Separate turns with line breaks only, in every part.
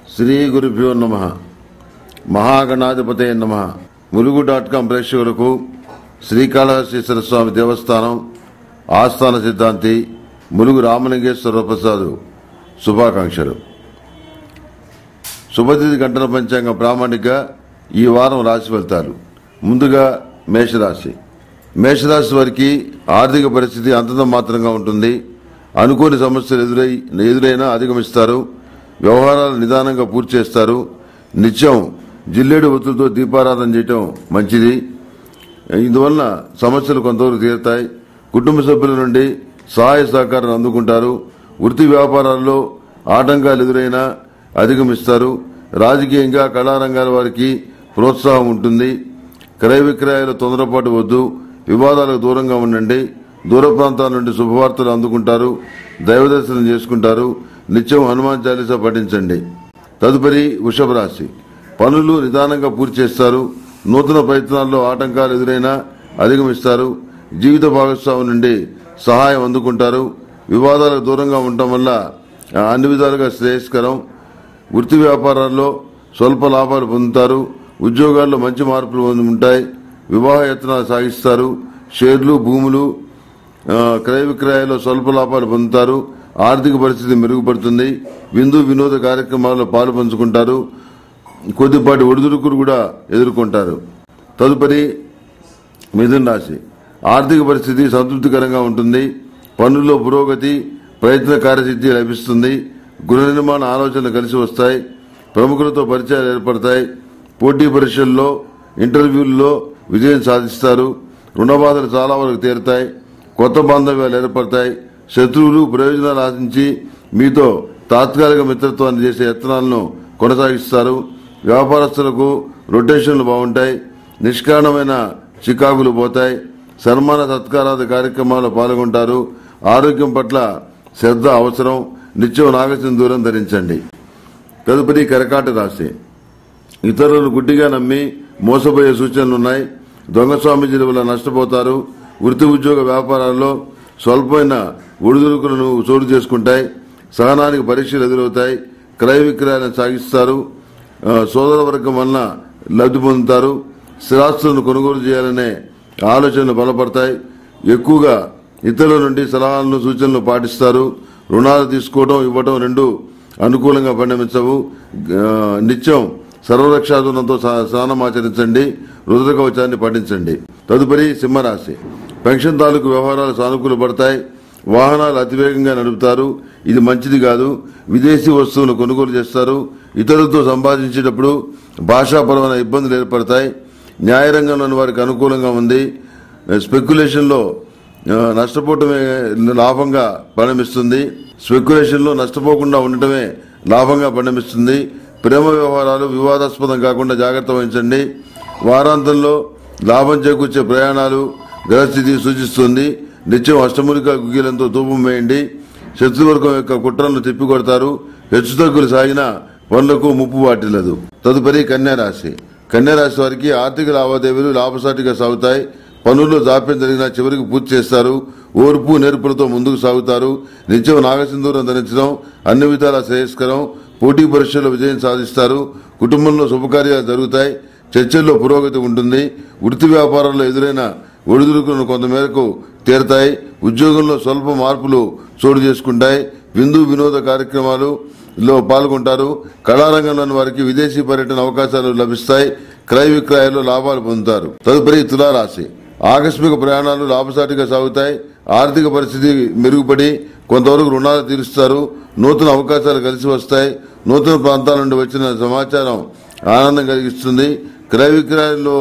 శ్రీ గురుభ్యో నమః. మహాగణాధిపతయే నమః. ములుగు.com ప్రేక్షకులకు శ్రీకాళహస్తీశ్వర స్వామి దేవస్థానం ఆస్థాన సిద్ధాంతి ములుగు రామలింగేశ్వర ప్రసాద్ శుభాకాంక్షలు. శుభతిథి గంటల పంచాంగం ప్రామాణిక ఈ వారం రాశి ఫలితాలు. ముందుగా మేషరాశి. మేషరాశి వారికి ఆర్థిక పరిస్థితి అంతంత మాత్రంగా ఉంటుంది. అనుకోని సమస్యలు ఎదురైనా అధిగమిస్తారు. వ్యవహారాలు నిదానంగా పూర్తి చేస్తారు. నిత్యం జిల్లేడు ఒత్తులతో దీపారాధన చేయటం మంచిది. ఇందువలన సమస్యలు కొంతవరకు తీరుతాయి. కుటుంబ సభ్యుల నుండి సహాయ సహకారాన్ని అందుకుంటారు. వృత్తి వ్యాపారాల్లో ఆటంకాలు ఎదురైనా అధిగమిస్తారు. రాజకీయంగా కళారంగాల వారికి ప్రోత్సాహం ఉంటుంది. క్రయ విక్రయాలు తొందరపాటు వద్దు. వివాదాలకు దూరంగా ఉండండి. దూర ప్రాంతాల నుండి శుభవార్తలు అందుకుంటారు. దైవదర్శనం చేసుకుంటారు. నిత్యం హనుమాన్ చాలీసా పఠించండి. తదుపరి వృషభ రాశి. పనులు నిదానంగా పూర్తి చేస్తారు. నూతన ప్రయత్నాల్లో ఆటంకాలు ఎదురైనా అధిగమిస్తారు. జీవిత భాగస్వామి నుండి సహాయం అందుకుంటారు. వివాదాలకు దూరంగా ఉండటం వల్ల అన్ని విధాలుగా శ్రేయస్కరం. వృత్తి వ్యాపారాల్లో స్వల్ప లాభాలు పొందుతారు. ఉద్యోగాల్లో మంచి మార్పులు ఉంటాయి. వివాహ యత్నాలు సాగిస్తారు. షేర్లు, భూములు, క్రయ విక్రయాల్లో స్వల్ప లాభాలు పొందుతారు. ఆర్థిక పరిస్థితి మెరుగుపడుతుంది. విందు వినోద కార్యక్రమాల్లో పాలు పంచుకుంటారు. కొద్దిపాటి ఒడిదుడుకులు కూడా ఎదుర్కొంటారు. తదుపరి మిథున రాశి. ఆర్థిక పరిస్థితి సంతృప్తికరంగా ఉంటుంది. పనుల్లో పురోగతి, ప్రయత్న కార్యసిద్ధి లభిస్తుంది. గృహ నిర్మాణ ఆలోచనలు కలిసి వస్తాయి. ప్రముఖులతో పరిచయాలు ఏర్పడతాయి. పోటీ పరీక్షల్లో, ఇంటర్వ్యూల్లో విజయం సాధిస్తారు. రుణ బాధలు చాలా వరకు తీరుతాయి. కొత్త బాంధవ్యాలు ఏర్పడతాయి. శత్రువులు ప్రయోజనాలు ఆశించి మీతో తాత్కాలిక మిత్రత్వాన్ని చేసే యత్నాలను కొనసాగిస్తారు. వ్యాపారస్తులకు రొటేషన్లు బాగుంటాయి. నిష్కారణమైన చికాకులు పోతాయి. సన్మాన సత్కారాది కార్యక్రమాల్లో పాల్గొంటారు. ఆరోగ్యం పట్ల శ్రద్ధ అవసరం. నిత్యం నాగసింధూరం ధరించండి. తదుపరి కర్కాటక రాశి. ఇతరులను గుడ్డిగా నమ్మి మోసపోయే సూచనలున్నాయి. దొంగ స్వామీజీల వల్ల నష్టపోతారు. వృత్తి ఉద్యోగ వ్యాపారాల్లో స్వల్పమైన ఒడిదుడుకులను చోటు చేసుకుంటాయి. సహనానికి పరీక్షలు ఎదురవుతాయి. క్రయ విక్రయాలను సాగిస్తారు. సోదర వర్గం వలన లబ్ధి పొందుతారు. స్థిరాస్తులను కొనుగోలు చేయాలనే ఆలోచనలు బలపడతాయి. ఎక్కువగా ఇతరుల నుండి సలహాలను, సూచనలు పాటిస్తారు. రుణాలు తీసుకోవడం, ఇవ్వడం రెండు అనుకూలంగా పరిణమించవు. నిత్యం సర్వరక్షాధునంతో స్నానమాచరించండి. రుద్ర కవచాన్ని పఠించండి. తదుపరి సింహరాశి. పెన్షన్ తాలూకు వ్యవహారాలు సానుకూల పడతాయి. వాహనాలు అతివేగంగా నడుపుతారు. ఇది మంచిది కాదు. విదేశీ వస్తువులను కొనుగోలు చేస్తారు. ఇతరులతో సంపాదించేటప్పుడు భాషాపరమైన ఇబ్బందులు ఏర్పడతాయి. న్యాయరంగంలోని వారికి అనుకూలంగా ఉంది. స్పెక్యులేషన్లో నష్టపోవటమే లాభంగా పరిణమిస్తుంది. స్పెక్యులేషన్లో నష్టపోకుండా ఉండటమే లాభంగా పరిణమిస్తుంది. ప్రేమ వ్యవహారాలు వివాదాస్పదం కాకుండా జాగ్రత్త వహించండి. వారాంతంలో లాభం చేకూర్చే ప్రయాణాలు గ్రహస్థితి సూచిస్తుంది. నిత్యం అష్టమూలిక గుగ్గిలంతో ధూపం వేయండి. శత్రువర్గం యొక్క కుట్రలను తిప్పికొడతారు. హెచ్చుతగ్గులు సాగిన పనులకు ముప్పు వాటిల్లదు. తదుపరి కన్యారాశి. కన్యారాశి వారికి ఆర్థిక లావాదేవీలు లాభసాటిగా సాగుతాయి. పనుల్లో జాప్యం జరిగినా చివరికి పూర్తి చేస్తారు. ఓర్పు నేర్పులతో ముందుకు సాగుతారు. నిత్యం నాగసింధూరం ధరించడం అన్ని విధాలా శ్రేయస్కరం. పోటీ పరీక్షల్లో విజయం సాధిస్తారు. కుటుంబంలో శుభకార్యాలు జరుగుతాయి. చర్చల్లో పురోగతి ఉంటుంది. వృత్తి వ్యాపారాల్లో ఎదురైన ఒడిదుడుకులను కొంతమేరకు తీరతాయి. ఉద్యోగంలో స్వల్ప మార్పులు చోటు చేసుకుంటాయి. విందు వినోద కార్యక్రమాలలో పాల్గొంటారు. కళారంగంలోని వారికి విదేశీ పర్యటన అవకాశాలు లభిస్తాయి. క్రయ విక్రయాల్లో లాభాలు పొందుతారు. తదుపరి తులారాశి. ఆకస్మిక ప్రయాణాలు లాభసాటిగా సాగుతాయి. ఆర్థిక పరిస్థితి మెరుగుపడి కొంతవరకు రుణాలు తీరుస్తారు. నూతన అవకాశాలు కలిసి వస్తాయి. నూతన ప్రాంతాల నుండి వచ్చిన సమాచారం ఆనందం కలిగిస్తుంది. క్రయ విక్రయాల్లో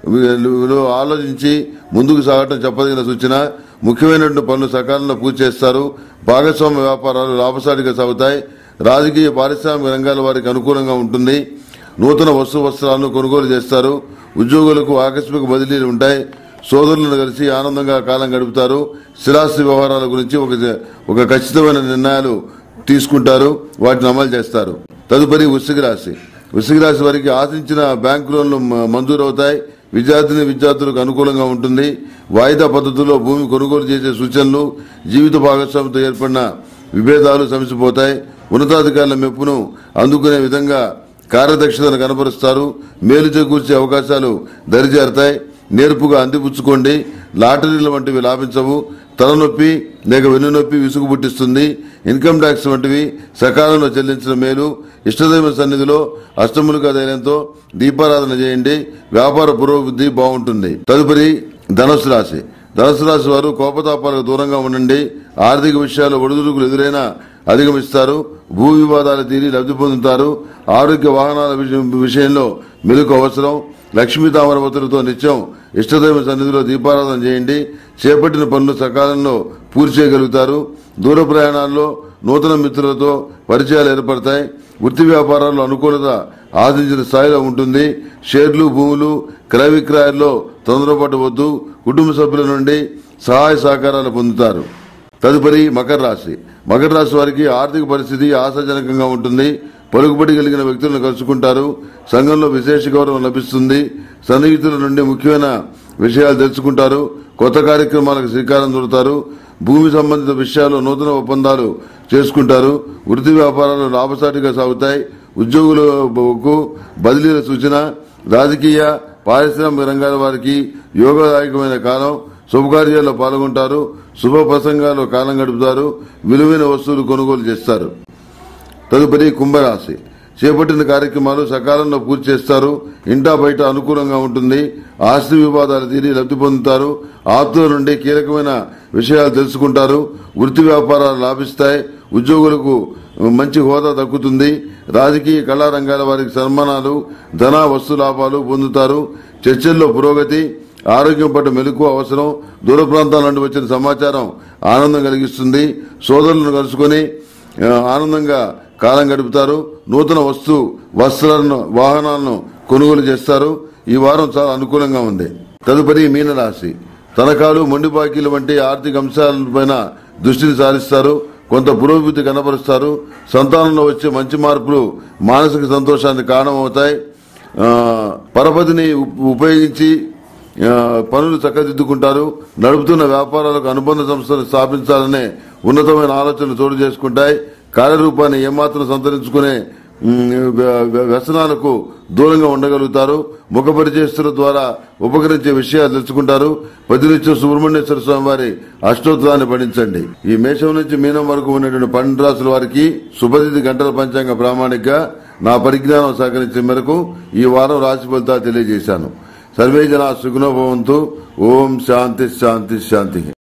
ఆలోచించి ముందుకు సాగటం చెప్పదగిన సూచన. ముఖ్యమైనటువంటి పనులు సకాలంలో పూర్తి చేస్తారు. భాగస్వామ్య వ్యాపారాలు లాభసాటిగా సాగుతాయి. రాజకీయ పారిశ్రామిక రంగాల వారికి అనుకూలంగా ఉంటుంది. నూతన వస్త్రాలను కొనుగోలు చేస్తారు. ఉద్యోగులకు ఆకస్మిక బదిలీలు ఉంటాయి. సోదరులను కలిసి ఆనందంగా కాలం గడుపుతారు. స్థిరాస్తి వ్యవహారాల గురించి ఒక ఖచ్చితమైన నిర్ణయాలు తీసుకుంటారు. వాటిని అమలు చేస్తారు. తదుపరి వృశ్చిక రాశి. వృశ్చిక రాశి వారికి ఆశించిన బ్యాంకు లోన్లు మంజూరవుతాయి. విద్యార్థులకు అనుకూలంగా ఉంటుంది. వాయిదా పద్ధతుల్లో భూమి కొనుగోలు చేసే సూచనలు. జీవిత భాగస్వామితో ఏర్పడిన విభేదాలు సమసిపోతాయి. ఉన్నతాధికారుల మెప్పును అందుకునే విధంగా కార్యదక్షతను కనబరుస్తారు. మేలు చేకూర్చే అవకాశాలు దరిచేరతాయి. నేర్పుగా అందిపుచ్చుకోండి. లాటరీల వంటివి లాభించవు. తలనొప్పి లేక వెన్నునొప్పి విసుగు పుట్టిస్తుంది. ఇన్కమ్ ట్యాక్స్ వంటివి సకాలంలో చెల్లించడం మేలు. ఇష్టదైవ సన్నిధిలో అష్టములుగా ధైర్యంతో దీపారాధన చేయండి. వ్యాపార పురోభివృద్ధి బాగుంటుంది. తదుపరి ధనుసు రాశి. ధనుసు రాశి వారు కోపతాపాలకు దూరంగా ఉండండి. ఆర్థిక విషయాల్లో ఒడిదుడుకులు ఎదురైనా అధిగమిస్తారు. భూ వివాదాలు తీరి లబ్ధి పొందుతారు. ఆరోగ్య వాహనాల విషయంలో మెలకు అవసరం. లక్ష్మీ తామరవతులతో నిత్యం ఇష్టదైవ సన్నిధిలో దీపారాధన చేయండి. చేపట్టిన పనులు సకాలంలో పూర్తి చేయగలుగుతారు. దూర ప్రయాణాల్లో నూతన మిత్రులతో పరిచయాలు ఏర్పడతాయి. వృత్తి వ్యాపారాల్లో అనుకూలత ఆశించిన స్థాయిలో ఉంటుంది. షేర్లు, భూములు క్రయ విక్రయాల్లో తొందరపాటు వద్దు. కుటుంబ సభ్యుల నుండి సహాయ సహకారాలు పొందుతారు. తదుపరి మకర రాశి. మకర రాశి వారికి ఆర్థిక పరిస్థితి ఆశాజనకంగా ఉంటుంది. పలుకుబడి కలిగిన వ్యక్తులను కలుసుకుంటారు. సంఘంలో విశేష గౌరవం లభిస్తుంది. సన్నిహితుల నుండి ముఖ్యమైన విషయాలు తెలుసుకుంటారు. కొత్త కార్యక్రమాలకు శ్రీకారం చుడతారు. భూమి సంబంధిత విషయాల్లో నూతన ఒప్పందాలు చేసుకుంటారు. వృత్తి వ్యాపారాలు లాభసాటిగా సాగుతాయి. ఉద్యోగులకు బదిలీల సూచన. రాజకీయ, పారిశ్రామిక రంగాల వారికి యోగదాయకమైన కాలం. శుభకార్యాల్లో పాల్గొంటారు. శుభ ప్రసంగాల్లో కాలం గడుపుతారు. విలువైన వస్తువులు కొనుగోలు చేస్తారు. తదుపరి కుంభరాశి. చేపట్టిన కార్యక్రమాలు సకాలంలో పూర్తి చేస్తారు. ఇంటా బయట అనుకూలంగా ఉంటుంది. ఆస్తి వివాదాలు తీరి లబ్ధి పొందుతారు. ఆప్తుల నుండి కీలకమైన విషయాలు తెలుసుకుంటారు. వృత్తి వ్యాపారాలు లాభిస్తాయి. ఉద్యోగులకు మంచి హోదా దక్కుతుంది. రాజకీయ కళారంగాల వారికి సన్మానాలు, ధన వస్తు లాభాలు పొందుతారు. చర్చల్లో పురోగతి. ఆరోగ్యం పట్ల మెలకు అవసరం. దూర ప్రాంతాల నుండి వచ్చిన సమాచారం ఆనందం కలిగిస్తుంది. సోదరులను కలుసుకొని ఆనందంగా కాలం గడుపుతారు. నూతన వస్త్రాలను, వాహనాలను కొనుగోలు చేస్తారు. ఈ వారం చాలా అనుకూలంగా ఉంది. తదుపరి మీనరాశి. తనఖాలు, మొండి బాకీలు వంటి ఆర్థిక అంశాలపైన దృష్టిని సారిస్తారు. కొంత పురోభివృద్ధి కనబరుస్తారు. సంతానంలో వచ్చే మంచి మార్పులు మానసిక సంతోషానికి కారణమవుతాయి. పరపతిని ఉపయోగించి పనులు చక్కదిద్దుకుంటారు. నడుపుతున్న వ్యాపారాలకు అనుబంధ సంస్థలు స్థాపించాలనే ఉన్నతమైన ఆలోచనలు చోటు చేసుకుంటాయి. కార్యరూపాన్ని ఏమాత్రం సంతరించుకునే వ్యసనాలకు దూరంగా ఉండగలుగుతారు. ముఖ పరిచయస్తుల ద్వారా ఉపకరించే విషయాలు తెలుసుకుంటారు. ప్రతినిత్యం సుబ్రహ్మణ్యేశ్వర స్వామి వారి అష్టోత్తరాన్ని పఠించండి. ఈ మేషం నుంచి మీనం వరకు ఉన్నటువంటి 12 రాశుల వారికి శుభతిథి గంటల పంచాంగ ప్రామాణిక నా పరిజ్ఞానం సహకరించిన మేరకు ఈ వారం రాశి ఫలితాలు తెలియజేశాను. సర్వే జనా సుఖినో భవంతు. ఓం శాంతి శాంతి శాంతి.